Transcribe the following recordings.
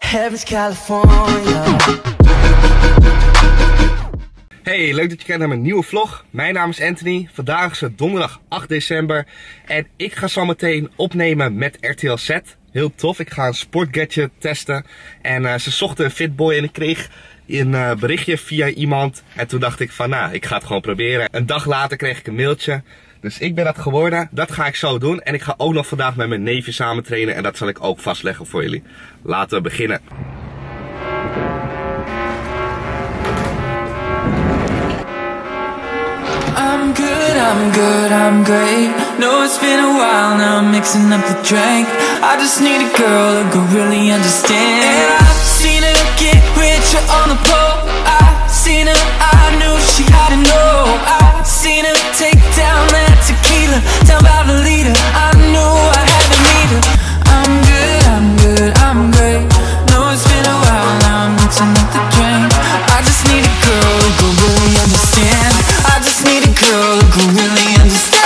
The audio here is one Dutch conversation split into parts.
Heaven's California. Hey, leuk dat je kijkt naar mijn nieuwe vlog. Mijn naam is Anthony. Vandaag is het donderdag 8 december. En ik ga zo meteen opnemen met RTL Z. Heel tof, ik ga een sportgadget testen. En ze zochten een Fitboy en ik kreeg een berichtje via iemand. En toen dacht ik van nou, ik ga het gewoon proberen. Een dag later kreeg ik een mailtje. Dus ik ben dat geworden. Dat ga ik zo doen. En ik ga ook nog vandaag met mijn neefje samen trainen. En dat zal ik ook vastleggen voor jullie. Laten we beginnen. I'm good, I'm great. No, it's been a while now, I'm mixing up the drink. I just need a girl who can really understand. And I've seen her get richer on the pole. I've seen her, I knew she had to know. I've seen her take down that tequila, down by the leader. I knew I had to meet her. I'm good, I'm great. No, it's been a while now, I'm mixing up the drink. I just need a girl who can really understand. I just need a girl who can really understand.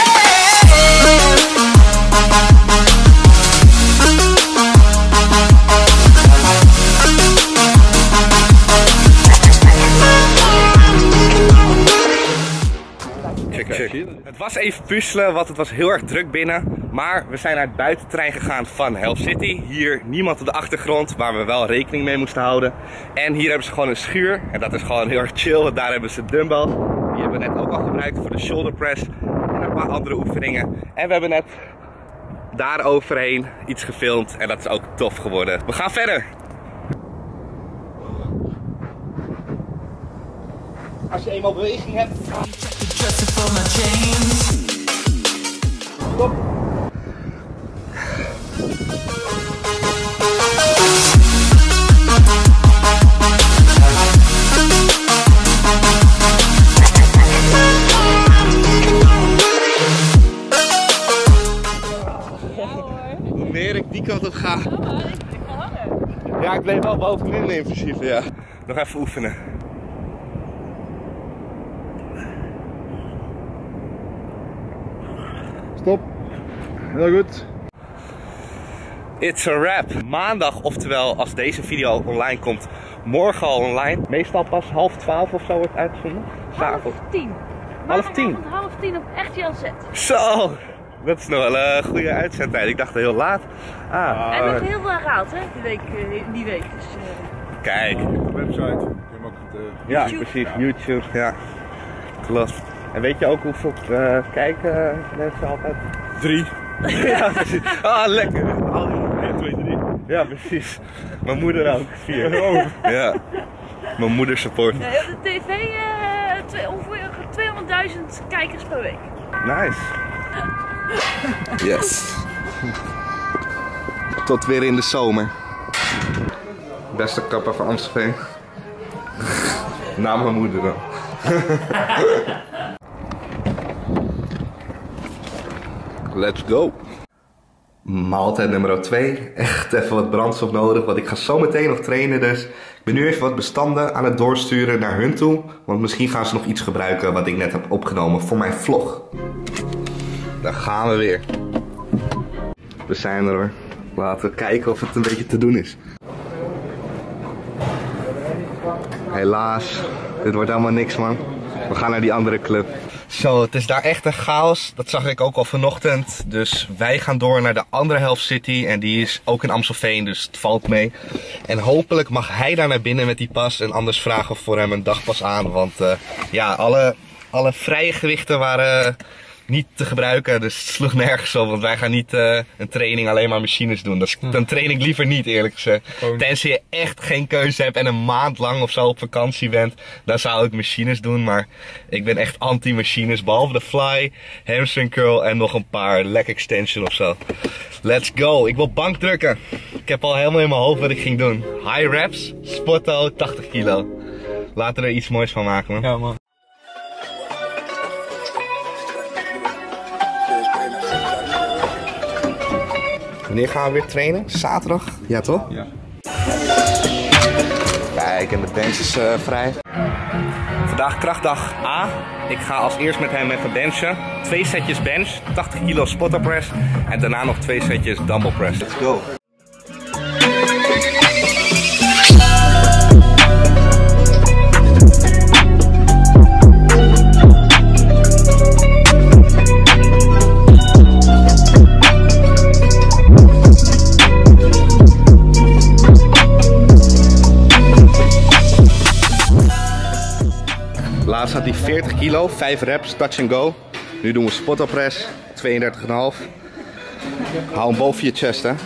Check. Het was even puzzelen, want het was heel erg druk binnen. Maar we zijn naar het buitentrein gegaan van Hell City. Hier niemand op de achtergrond, waar we wel rekening mee moesten houden. En hier hebben ze gewoon een schuur. En dat is gewoon heel erg chill. Daar hebben ze dumbbells. Die hebben we net ook al gebruikt voor de shoulder press. En een paar andere oefeningen. En we hebben net daar overheen iets gefilmd. En dat is ook tof geworden. We gaan verder. Als je eenmaal beweging hebt. Stop. Hoe meer ik die kant op ga. Ja, ik bleef wel bovenin in principe, ja. Nog even oefenen. Stop. Heel goed. It's a wrap. Maandag, oftewel als deze video online komt, morgen al online. Meestal pas 11:30 of zo wordt uitgezonden. 11:10. 11:10. 11:30 op RTL Z. Zo, dat is nog wel een goede uitzendtijd. Ik dacht heel laat. En we hebben heel veel herhaald hè, die week. Dus, Kijk. De website. Je mag het, Ja, YouTube. precies. YouTube. Ja, klopt. En weet je ook hoeveel kijken mensen altijd? 3. Ja, precies. Ah, lekker. 1, 2, 3. Ja, precies. Mijn moeder ook. 4. Ja. Mijn moeder support. op de tv ongeveer 200.000 kijkers per week. Nice. Yes. Tot weer in de zomer. Beste kapper van Amstelveen. Na mijn moeder dan. Let's go. Maaltijd nummer 2. Echt even wat brandstof nodig, want ik ga zo meteen nog trainen. Dus ik ben nu even wat bestanden aan het doorsturen naar hun toe. Want misschien gaan ze nog iets gebruiken wat ik net heb opgenomen voor mijn vlog. Daar gaan we weer. We zijn er hoor. Laten we kijken of het een beetje te doen is. Helaas, dit wordt helemaal niks man. We gaan naar die andere club. Zo, het is daar echt een chaos. Dat zag ik ook al vanochtend. Dus wij gaan door naar de andere Hell City. En die is ook in Amstelveen, dus het valt mee. En hopelijk mag hij daar naar binnen met die pas. En anders vragen we voor hem een dagpas aan. Want ja, alle vrije gewichten waren niet te gebruiken. Dus het sloeg nergens op. Want wij gaan niet een training alleen maar machines doen. Dan train ik liever niet eerlijk gezegd. Tenzij je echt geen keuze hebt en een maand lang of zo op vakantie bent. Dan zou ik machines doen. Maar ik ben echt anti-machines. Behalve de fly, hamstring curl en nog een paar leg extension of zo. Let's go. Ik wil bankdrukken. Ik heb al helemaal in mijn hoofd wat ik ging doen. High reps, spotto, 80 kilo. Laten we er iets moois van maken man. Ja man. Wanneer gaan we weer trainen? Zaterdag? Ja toch? Ja. Kijk, en de bench is vrij. Vandaag krachtdag A. Ik ga als eerst met hem even benchen. 2 setjes bench, 80 kilo spotter press. En daarna nog 2 setjes dumbbell press. Let's go. Laatst had hij 40 kilo, 5 reps, touch and go. Nu doen we spot op press, 32,5. Hou hem boven je chest, hè.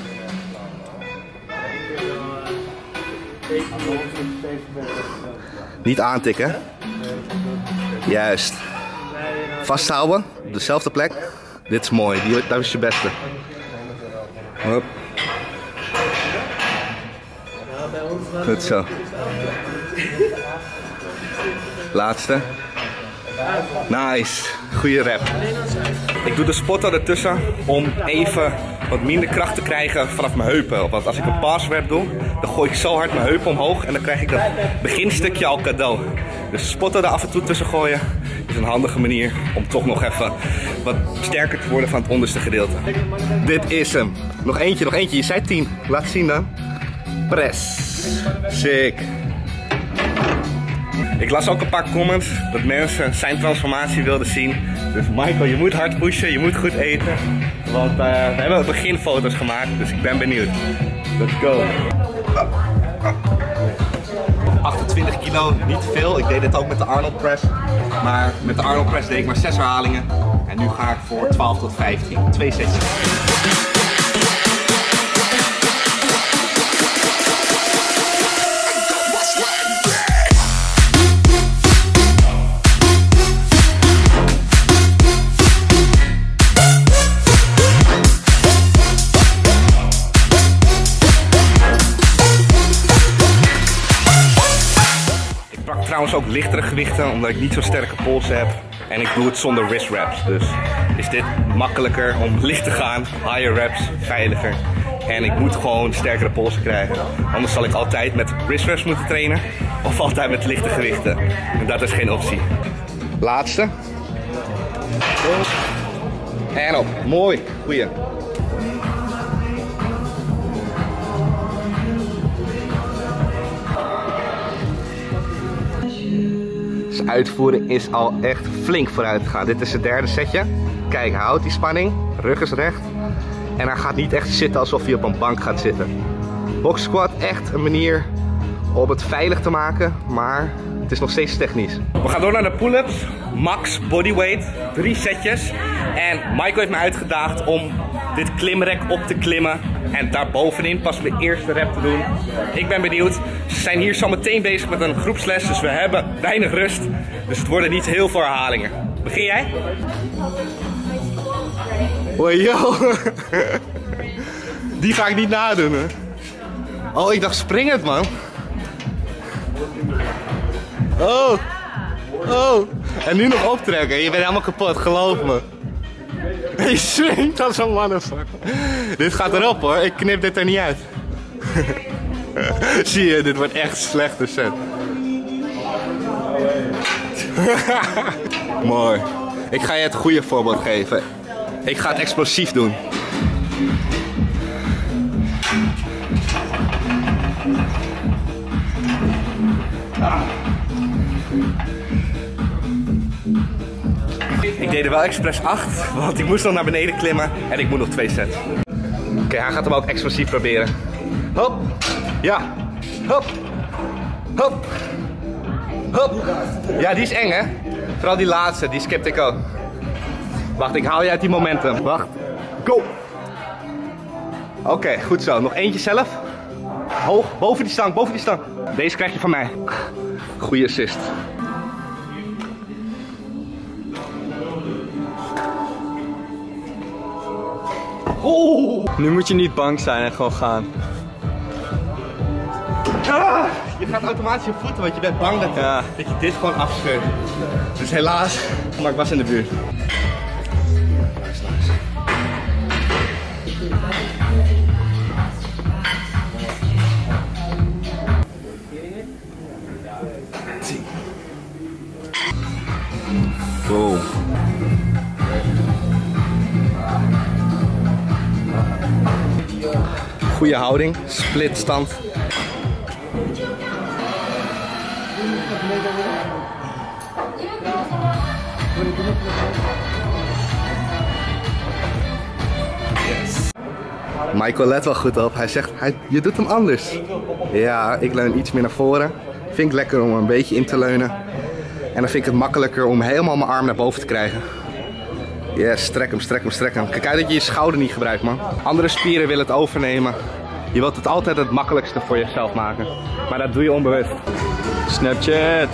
Niet aantikken. Juist. Vasthouden, op dezelfde plek. Dit is mooi, dat is je beste. Hop. Goed zo. Laatste. Nice. Goeie rep. Ik doe de spotter ertussen om even wat minder kracht te krijgen vanaf mijn heupen. Want als ik een pass rep doe, dan gooi ik zo hard mijn heupen omhoog en dan krijg ik dat beginstukje al cadeau. Dus spotter er af en toe tussen gooien is een handige manier om toch nog even wat sterker te worden van het onderste gedeelte. Dit is hem. Nog eentje. Je zei 10. Laat zien dan. Press. Sick. Ik las ook een paar comments dat mensen zijn transformatie wilden zien. Dus Michael, je moet hard pushen, je moet goed eten. Want we hebben beginfoto's gemaakt, dus ik ben benieuwd. Let's go. 28 kilo, niet veel. Ik deed dit ook met de Arnold Press. Maar met de Arnold Press deed ik maar 6 herhalingen. En nu ga ik voor 12 tot 15. 2 sessies. Trouwens ook lichtere gewichten, omdat ik niet zo sterke polsen heb. En ik doe het zonder wrist reps. Dus is dit makkelijker om licht te gaan. Higher reps, veiliger. En ik moet gewoon sterkere polsen krijgen. Anders zal ik altijd met wrist reps moeten trainen. Of altijd met lichte gewichten. En dat is geen optie. Laatste. En op. Mooi. Goeie. Uitvoeren is al echt flink vooruit gegaan. Dit is het derde setje. Kijk, hij houdt die spanning. Rug is recht. En hij gaat niet echt zitten alsof hij op een bank gaat zitten. Box squat, echt een manier om het veilig te maken. Maar het is nog steeds technisch. We gaan door naar de pull-ups. Max bodyweight. 3 setjes. En Michael heeft me uitgedaagd om dit klimrek op te klimmen. En daarbovenin pas mijn eerste rep te doen. Ik ben benieuwd. Ze zijn hier zo meteen bezig met een groepsles. Dus we hebben weinig rust. Dus het worden niet heel veel herhalingen. Begin jij? Hoi yo. Die ga ik niet nadoen, hè. Oh, ik dacht springend, man. Oh. Oh. En nu nog optrekken. Je bent helemaal kapot, geloof me. Je swingt als een motherfucker. Dit gaat erop, hoor. Ik knip dit er niet uit. Zie je, dit wordt echt een slechte set. Mooi. Ik ga je het goede voorbeeld geven. Ik ga het explosief doen. Ik deed er wel expres 8, want ik moest nog naar beneden klimmen en ik moet nog 2 sets. Oké, hij gaat hem ook explosief proberen. Hop. Ja. Hop. Hop. Hop. Ja, die is eng, hè? Vooral die laatste, die skipte ik ook. Wacht, ik haal je uit die momentum. Wacht. Go. Oké, goed zo. Nog eentje zelf. Hoog, boven die stang, boven die stang. Deze krijg je van mij. Goeie assist. Nu moet je niet bang zijn en gewoon gaan. Ah, je gaat automatisch je voeten, want je bent bang dat je dit gewoon afscheurt. Dus helaas, maar ik was in de buurt. Wow. Goede houding, split stand. Yes. Michael let wel goed op. Hij zegt, je doet hem anders. Ja, ik leun iets meer naar voren. Vind ik lekker om een beetje in te leunen. En dan vind ik het makkelijker om helemaal mijn arm naar boven te krijgen. Yes, strek hem, strek hem, strek hem. Kijk uit dat je je schouder niet gebruikt, man. Andere spieren willen het overnemen. Je wilt het altijd het makkelijkste voor jezelf maken. Maar dat doe je onbewust. Snapchat.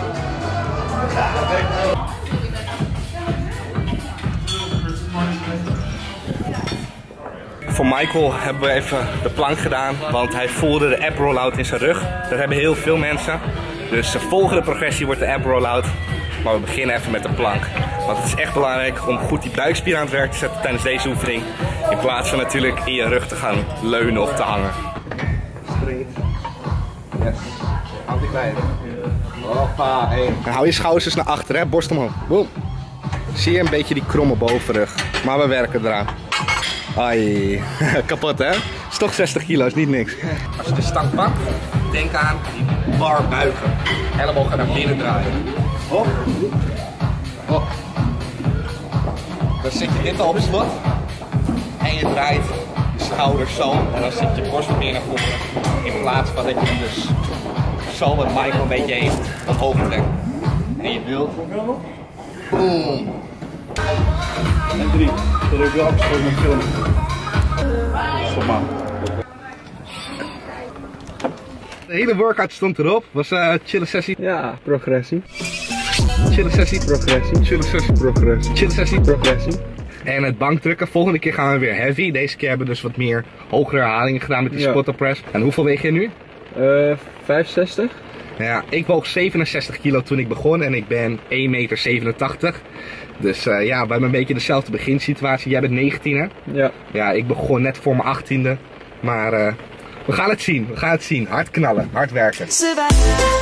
Voor Michael hebben we even de plank gedaan, want hij voelde de ab rollout in zijn rug. Dat hebben heel veel mensen. Dus de volgende progressie wordt de ab rollout. Maar we beginnen even met de plank. Want het is echt belangrijk om goed die buikspier aan het werk te zetten tijdens deze oefening. In plaats van natuurlijk in je rug te gaan leunen of te hangen. Straight. Yes. Hand klein. Hoppa, hey. En hou je schouders eens naar achter, hè? Borst omhoog. Boom. Zie je een beetje die kromme bovenrug. Maar we werken eraan. Ai, kapot hè? Is toch 60 kilo, is niet niks. Als je de stang pakt, denk aan die bar buigen. Ellebogen naar binnen draaien. Hop. Hop. Dan zet je dit al op slot. En je draait je schouders zo. En dan zit je borst wat meer naar voren. In plaats van dat je hem dus zo wat Michael een beetje heeft omhoog trekt. En je wilt. Boom. En 3. Dat heb ik wel afgesproken met filmen. Stop maar. De hele workout stond erop. Was een chille sessie. Ja, progressie. Chille sessie. Progressie. Chille sessie. Progressie. Chille sessie. Progressie. En het bankdrukken. Volgende keer gaan we weer heavy. Deze keer hebben we dus wat meer hogere herhalingen gedaan met die squat press. En hoeveel weeg je nu? 65. Ja, ik woog 67 kilo toen ik begon en ik ben 1,87 meter. Dus ja, we hebben een beetje dezelfde beginsituatie. Jij bent 19 hè? Ja. Ja, ik begon net voor mijn 18e. Maar we gaan het zien, we gaan het zien. Hard knallen, hard werken.